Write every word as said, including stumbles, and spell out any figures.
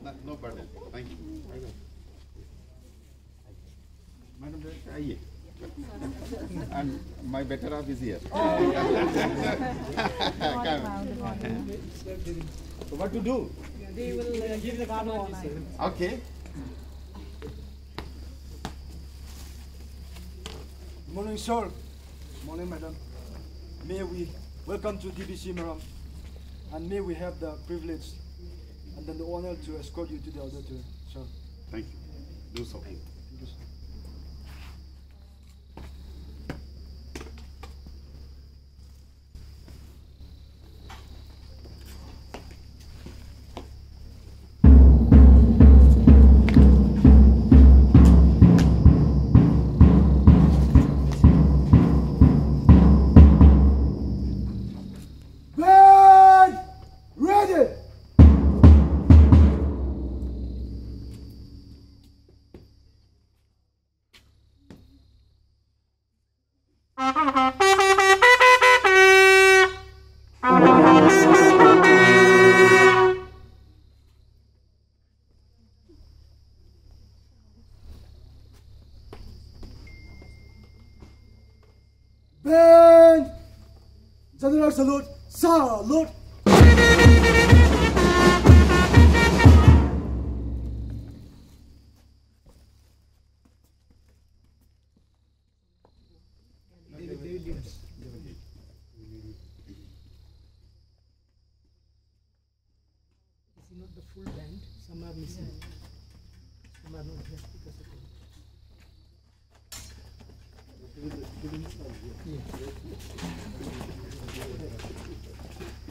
No, no problem. Thank you. Madam Director, आइए. And my better half is here. Come. So what to do? They will uh, give the card all night. Okay. Morning, sir. Morning, madam. May we welcome to D B C Maram, and may we have the privilege and then the honor to escort you to the auditorium, sir. Thank you. Do so. Thank you, sir. Band! General salute! Salute! It's not the full band, some are missing. Some are not here because of it. Yeah.